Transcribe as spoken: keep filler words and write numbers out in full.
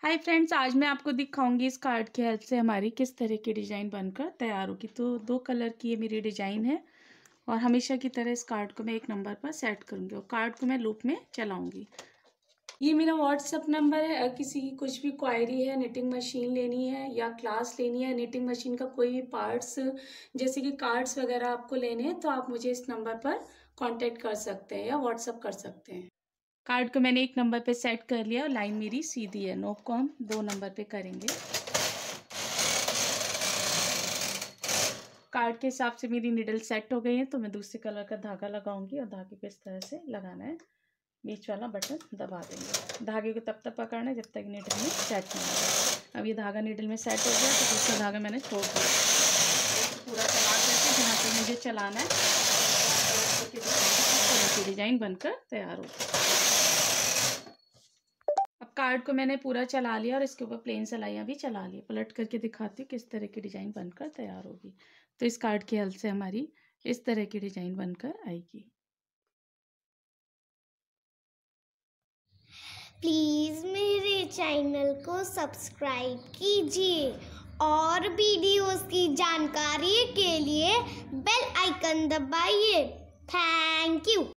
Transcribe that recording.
Hi friends, आज मैं आपको दिखाऊंगी इस कार्ड की हेल्प से हमारी किस तरह की डिज़ाइन बनकर तैयार होगी। तो दो कलर की ये मेरी डिज़ाइन है और हमेशा की तरह इस कार्ड को मैं एक नंबर पर सेट करूंगी और कार्ड को मैं लूप में चलाऊंगी। ये मेरा व्हाट्सअप नंबर है। अगर किसी की कुछ भी क्वायरी है, निटिंग मशीन लेनी है या क्लास लेनी है, निटिंग मशीन का कोई भी पार्ट्स जैसे कि कार्ड्स वगैरह आपको लेने हैं तो आप मुझे इस नंबर पर कॉन्टेक्ट कर सकते हैं या व्हाट्सअप कर सकते हैं। कार्ड को मैंने एक नंबर पे सेट कर लिया और लाइन मेरी सीधी है। नोक को हम दो नंबर पे करेंगे। कार्ड के हिसाब से मेरी निडल सेट हो गई है तो मैं दूसरे कलर का धागा लगाऊंगी और धागे को इस तरह से लगाना है। बीच वाला बटन दबा देंगे। धागे को तब तक पकड़ना है जब तक निडल में सेट नहीं होगा। अब ये धागा निडल में सेट हो गया तो दूसरा धागा मैंने छोड़ दिया। पूरा चला करके जहाँ तक मुझे चलाना है डिजाइन बनकर तैयार होगी। अब कार्ड को मैंने पूरा चला लिया और इसके ऊपर प्लेन सिलाइयाँ भी चला ली। पलट करके दिखाती हूँ किस तरह की डिजाइन बनकर तैयार होगी। तो इस कार्ड की हेल्प से हमारी इस तरह की डिजाइन बनकर आएगी। प्लीज़ मेरे चैनल को सब्सक्राइब कीजिए और वीडियोस की जानकारी के लिए बेल आइकन दबाइए। Thank you.